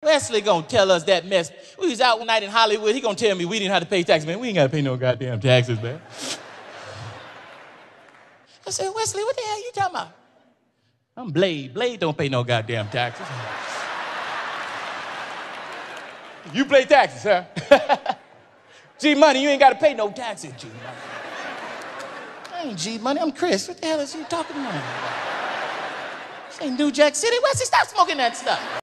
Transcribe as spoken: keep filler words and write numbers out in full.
Wesley gonna tell us that mess. We was out one night in Hollywood. He gonna tell me we didn't have to pay taxes. Man, we ain't gotta pay no goddamn taxes, man. I said, Wesley, what the hell you talking about? I'm Blade. Blade don't pay no goddamn taxes. You pay taxes, huh? G-Money, you ain't gotta pay no taxes, G-Money. I ain't G-Money, I'm Chris. What the hell is you talking about? This ain't New Jack City. Wesley, stop smoking that stuff.